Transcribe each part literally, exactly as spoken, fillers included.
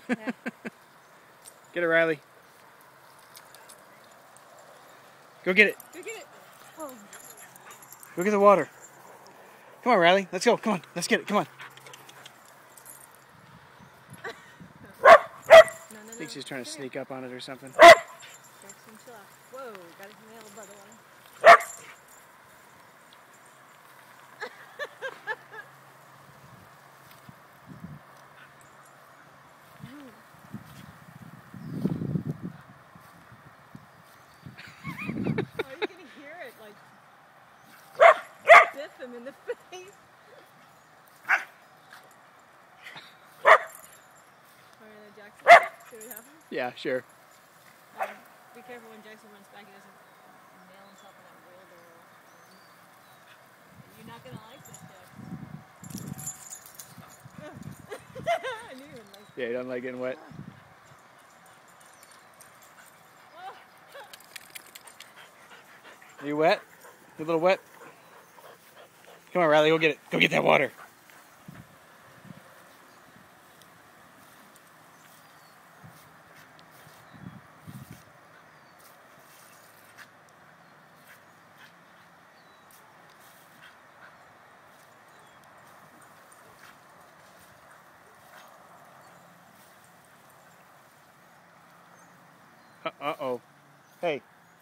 Yeah. Get it, Riley. Go get it. Go get it. Oh. Go get the water. Come on, Riley. Let's go. Come on. Let's get it. Come on. No, no, no. I think she's trying to Come sneak here. up on it or something. Jackson, chill out. Whoa, got his nail by the one. Are you gonna hear it? Like, dip him in the face. Alright, Jackson, see what happens? Yeah, sure. Um, be careful when Jackson runs back, he doesn't nail himself in that wheel door. You're not gonna like this, Jackson. I knew you wouldn't like it. Yeah, you don't like getting wet. Are you wet? You a little wet? Come on, Riley, go get it. Go get that water. Uh, uh-oh. Hey.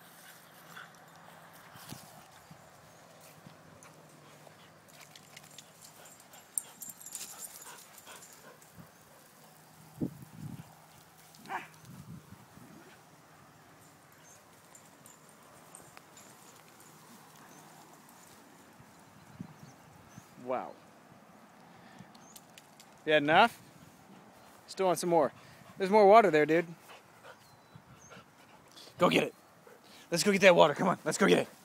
Wow. You had enough? Still want some more. There's more water there, dude. Go get it. Let's go get that water. Come on, let's go get it.